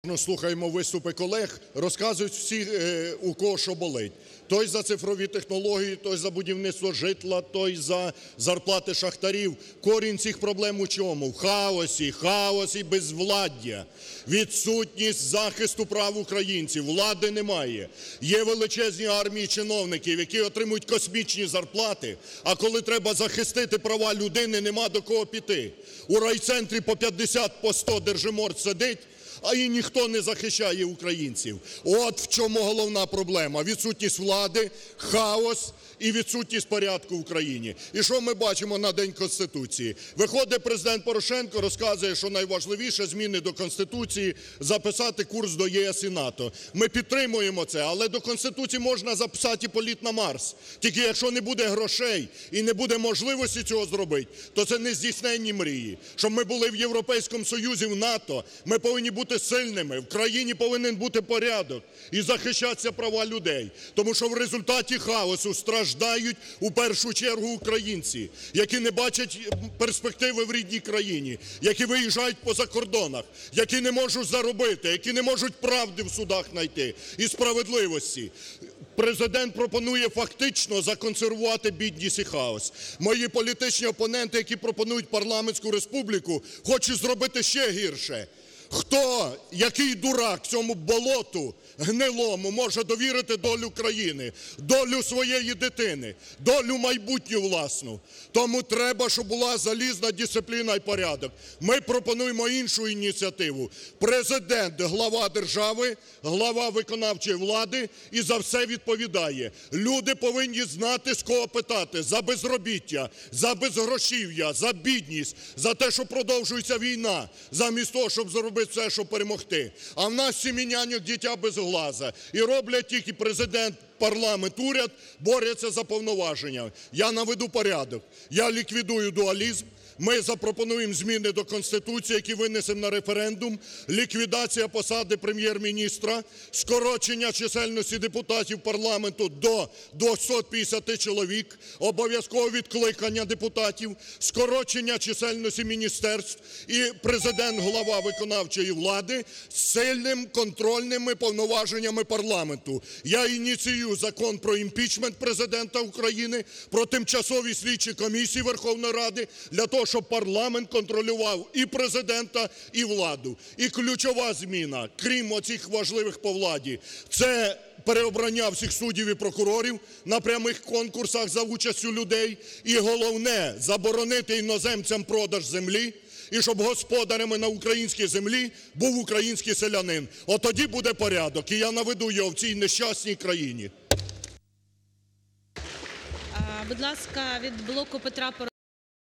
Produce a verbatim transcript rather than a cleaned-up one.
Слухаємо виступи колег, розказують всі, у кого що болить. Той за цифрові технології, той за будівництво житла, той за зарплати шахтарів. Корінь цих проблем у чому? В хаосі, хаос і безвладдя. Відсутність захисту прав українців, влади немає. Є величезні армії чиновників, які отримують космічні зарплати, а коли треба захистити права людини, нема до кого піти. У райцентрі по п'ятдесят, по сто держиморд сидить, а і ніхто не захищає українців. От в чому головна проблема. Відсутність влади, хаос і відсутність порядку в країні. І що ми бачимо на День Конституції? Виходить президент Порошенко, розказує, що найважливіше зміни до Конституції записати курс до ЄС і НАТО. Ми підтримуємо це, але до Конституції можна записати і політ на Марс. Тільки якщо не буде грошей і не буде можливості цього зробити, то це не здійсненні мрії. Щоб ми були в Європейському Союзі, в НАТО, ми повинні бути сильними, в країні повинен бути порядок і захищатися права людей. Тому що в результаті хаосу страждають у першу чергу українці, які не бачать перспективи в рідній країні, які виїжджають по закордонах, які не можуть заробити, які не можуть правди в судах знайти і справедливості. Президент пропонує фактично законсервувати бідність і хаос. Мої політичні опоненти, які пропонують парламентську республіку, хочуть зробити ще гірше. Хто, який дурак цьому болоту гнилому може довірити долю країни, долю своєї дитини, долю майбутню власну? Тому треба, щоб була залізна дисципліна і порядок. Ми пропонуємо іншу ініціативу. Президент – глава держави, глава виконавчої влади і за все відповідає. Люди повинні знати, з кого питати за безробіття, за безгрошів'я, за бідність, за те, що продовжується війна, замість того, щоб зробити все, щоб перемогти. А в нас сім'ї няньок дитя без глаза. І роблять тільки президент, парламент, уряд, борються за повноваження. Я наведу порядок. Я ліквідую дуалізм. Ми запропонуємо зміни до Конституції, які винесемо на референдум, ліквідація посади Прем'єр-міністра, скорочення чисельності депутатів парламенту до двохсот п'ятдесят чоловік, обов'язкове відкликання депутатів, скорочення чисельності міністерств і президент, глава виконавчої влади з сильними контрольними повноваженнями парламенту. Я ініціюю закон про імпічмент президента України, про тимчасові слідчі комісії Верховної Ради, для того, щоб парламент контролював і президента, і владу. І ключова зміна, крім оцих важливих по владі, це переобрання всіх суддів і прокурорів на прямих конкурсах за участю людей. І головне – заборонити іноземцям продаж землі, і щоб господарями на українській землі був український селянин. От тоді буде порядок, і я наведу його в цій нещасній країні. Будь ласка, від "Блоку Петра Порошенка"